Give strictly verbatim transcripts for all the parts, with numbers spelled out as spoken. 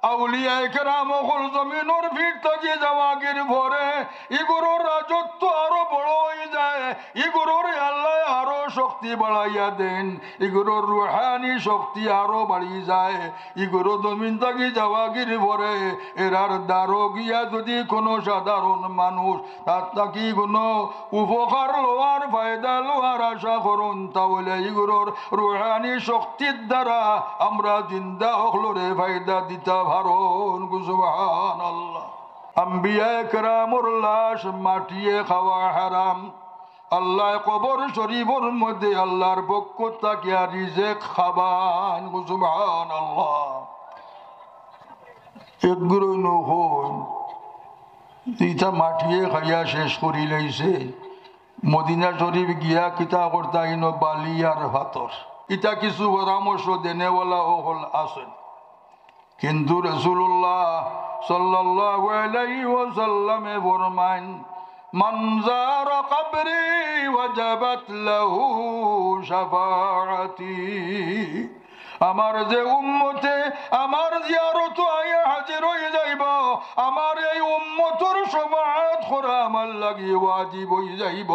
আউলিয়ায়ে কেরাম হল জমিনের ভিড় থেকে জাওয়াগির ভরে ইগুরোর রাজত্ব আরো বড় হয়ে যায়, ইগুরোর আল্লাহ আরো শক্তি বাড়াইয়া দেন, ইগুরোর রুহানি শক্তি আরো বাড়িয়ে যায়, ইগুরো জমিন থেকে জাওয়াগির ভরে। এরার দ্বারো গিয়া যদি কোনো সাধারণ মানুষ তার থাকি কোনো উপকার লোয়ার ফায়দা লোয়ার আশা করুন, তাহলে ইগুরোর রুহানি শক্তির দ্বারা আমরা জিন্দা হকলরে ফায়দা দিতে পারুন। সুবহানাল্লাহ। আম্বিয়ায়ে কেরামর লাশ মাটিয়ে খাওয়া হারাম। আল্লাহ কবর শরীফের মধ্যে আল্লাহর পক্ষ তাকিয়া রিজেক খাবান। সুবহানাল্লাহ। একগুলো নহন ইটা মাটিয়ে খাইয়া শেষ করি লাইছে, মদিনা শরীফ গিয়া কিতা করতা ইনো বালি আর ভাতর, ইটা কিছু পরামর্শ দেনেওয়ালা হল আছেন। কিন্তু রাসূলুল্লাহ সাল্লাল্লাহু আলাইহি ওয়াসাল্লামে ফরমান, মান যারা কবরি ওয়াজাবাত লাহু শাফাআতি। আমার যে উম্মতে আমার জিয়ারত আয়া হাজির হয়ে যাইব, আমার এই উম্মতর শাফাআত করা আমার লাগি ওয়াজিব হয়ে যাইব।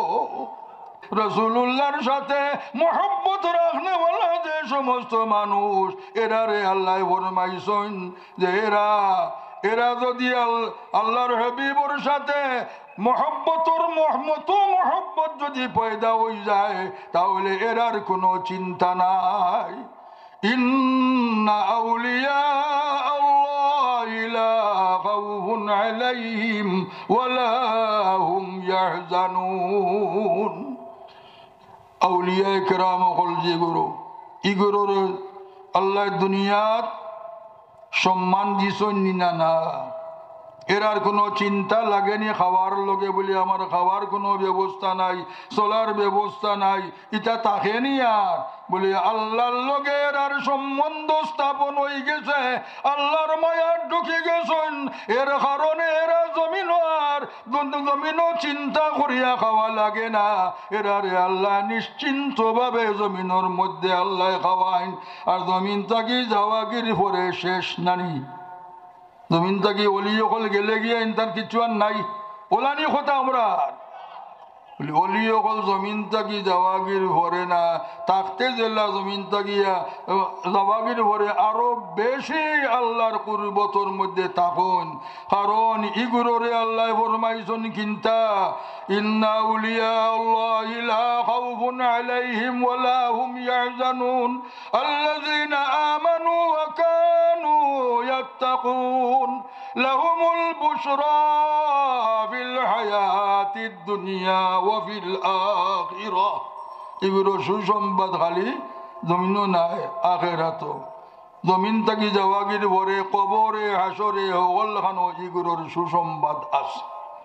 রাসূলুল্লাহর সাথে মুহাব্বত রাখনেওয়ালা যে সমস্ত মানুষ, এরারে আল্লাহ ফরমাইছেন যে এরা এরা যদি আল্লাহর হাবিবর সাথে মহব্বতর মহমত মহব্বত যদি পয়দা হয়ে যায়, তাহলে এরার কোনো চিন্তা নাই। ইন্না আউলিয়া আল্লাহি লা খাউফুন আলাইহিম ওয়ালা হুম ইয়াহজানুন। আউলিয়ায়ে কেরাম হল যেগুলো, ইগুলোর আল্লাহ দুনিয়াত সম্মান দিছেন না না, এরার কোনো চিন্তা লাগেনি খাওয়ার লগে বলে আমার খাওয়ার কোনো ব্যবস্থা নাই, চলার ব্যবস্থা নাই, এটা থাকেনি আর বলে আল্লাহর লগে এরার সম্বন্ধ স্থাপন হয়ে গেছে, আল্লাহর মায়ার ঢুকে গেছেন। এর কারণে এরা জমিন আর জমিনও চিন্তা করিয়া খাওয়া লাগে না, এরারে আল্লাহ নিশ্চিন্ত ভাবে জমিনের মধ্যে আল্লাহ খাওয়াইন। আর জমিন থাকি জাওয়াগির পরে শেষ নানি, জমিন থাকি অলি অকল গেলে গিয়া ইনতার কিছু আর নাই, ওলানি কথা আমরা অলি অকল জমিন থাকি জাওয়াগির ভরে না, থাকতে জেলা জমিন থাকিয়া জাওয়াগির ভরে আরো বেশি আল্লাহর কুরবতর মধ্যে থাকুন। কারণ ইগুরোরে আল্লাহ ফরমাইছেন কিন্তা, ইন্না আউলিয়া আল্লাহি লা খাউফুন আলাইহিম ওয়ালা হুম ইয়াহজানুন আল্লাযীনা আমানু ওয়া কানু ইয়াত্তাকুন লাহুমুল বুশরা ফিল হায়াতিদ দুনিয়া ওয়া ফিল আখিরাহ। এগুলো সুসংবাদ খালি জমিনও নাই, আখিরাতও। জমিন থাকি জাওয়াগির ভরে কবরে হাসরে হলখানো এগুলোর সুসংবাদ আছে।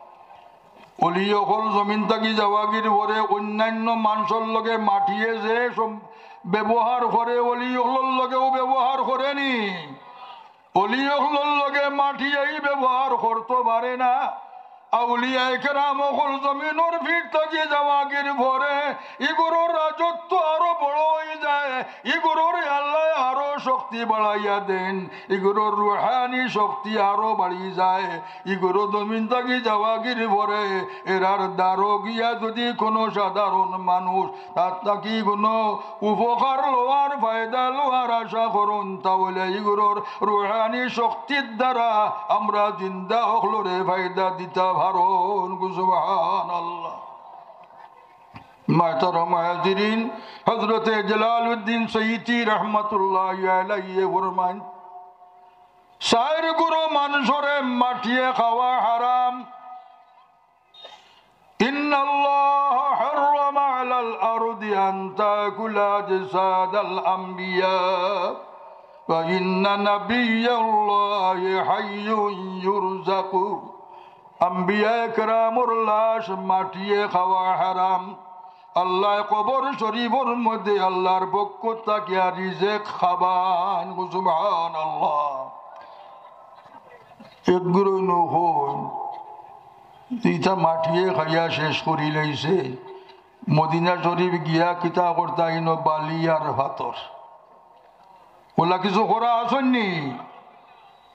অলি অকল জমিন থাকি জাওয়াগির ভরে অন্যান্য মানুষের লগে মাটিয়ে যে ব্যবহার করে, অলি অকলের লগেও ব্যবহার করেনি, অলি অকলের লগে মাটিয়েই ব্যবহার করতে পারে না। আউলিয়ায়ে কেরাম হল জমিনের ভিড় থেকে জাওয়াগির ভরে ইগুরোর রাজত্ব আরো বড় হয়ে যায়, ইগুরোর আল্লাহ আরো শক্তি বাড়াইয়া দেন, ইগুরোর রুহানি শক্তি আরো বাড়িয়ে যায়, ইগুরো জমিন থেকে জাওয়াগির ভরে। এরার দ্বারো গিয়া যদি কোনো সাধারণ মানুষ তার থাকি কোনো উপকার লোয়ার ফায়দা লোয়ার আশা করুন, তাহলে ইগুরোর রুহানি শক্তির দ্বারা আমরা জিন্দা হকলরে ফায়দা দিতে পারুন। সুবহানাল্লাহ। মুহতারাম হাজিরিন, হযরত জালালউদ্দিন সৈয়দি রহমাতুল্লাহি আলাইহি ফরমান, সাইর গুরু মানুষরে মাটিয়ে খাওয়া হারাম। ইন্নাল্লাহ হারামা আলাল আরদি আন তাকুলা জাসাদাল আমবিয়া ওয়া ইন্না নাবিয়াল্লাহি হাইয়ুন ইউরযাকু। আম্বিয়ায়ে কেরামর লাশ মাটিয়ে খাওয়া হারাম। আল্লাহ কবর শরীফের মধ্যে আল্লাহর পক্ষ তাকিয়া রিজেক খাবান। সুবহানাল্লাহ। একগুলো নহন ইটা মাটিয়ে খাইয়া শেষ করি লাইছে, মদিনা শরীফ গিয়া কিতা করতা ইনো বালি আর ভাতর, ওলা কিছু করা আসেননি।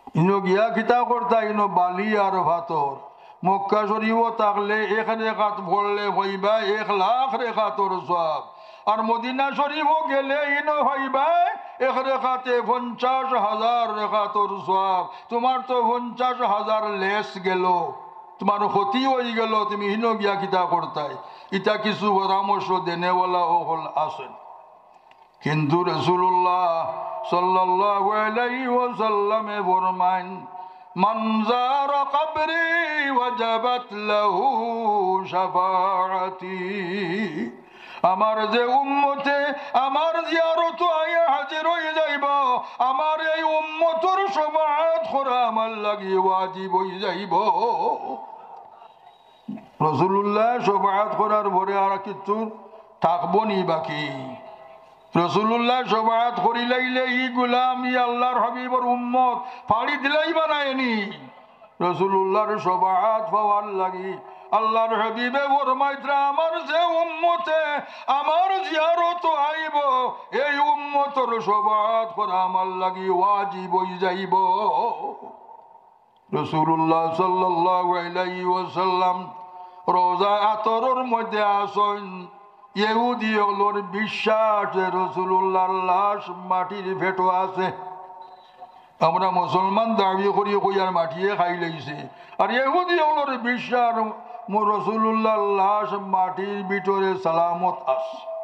ইনো গিয়া কিতা করতা ইনো বালি আর ভাতর মক্কা শরীফও থাকলে এক রেখাত পড়লে হইবা এক লাখ রেখাতর সব আর মদিনা শরীফও গেলে ইনো হইবা এক রেখাতে পঞ্চাশ হাজার রেখাতর সব তোমার তো পঞ্চাশ হাজার লেস গেল তোমার ক্ষতি হয়ে গেল তুমি হিনো গিয়া কিতা করতাই ইটা কিছু পরামর্শ দেনেওয়ালা ও হল আসেন কিন্তু রাসূলুল্লাহ সাল্লাল্লাহু আলাইহি ওয়াসাল্লামে ফরমান মান যারা কবরি ওয়াজাবাত লাহু শাফাআতি আমার যে উম্মতে আমার জিয়ারত আয়া হাজির হয়ে যাইব আমার এই উম্মতর শাফাআত করা আমার লাগি ওয়াজিব হয়ে যাইব রাসূলুল্লাহ শাফাআত করার পরে আর কিছু থাকবো নি বাকি রাসূলুল্লাহ শাফাআত করি লাইলে ই গোলাম ই আল্লাহর হাবিবর উম্মত ফাড়ি দিলাই বানায়নি রাসূলুল্লাহর শাফাআত পাওয়ার লাগি আল্লাহর হাবিবে ফরমাইতরা আমার যে উম্মতে আমার জিয়ারত আইব এই উম্মতর শাফাআত করা আমার লাগি ওয়াজিব হই যাইব রাসূলুল্লাহ সাল্লাল্লাহু আলাইহি ওয়াসাল্লাম রোজা আতরের মধ্যে আসেন ইহুদি হলোর বিশ্বাস রাসূলুল্লাহর লাশ মাটির ভেটো আছে আমরা মুসলমান দাবি করি কইয়ার মাটিয়ে খাই লইছে আর ইহুদি হলোর বিশ্বাস রাসূলুল্লাহর লাশ মাটির ভিতরে সালামত আছে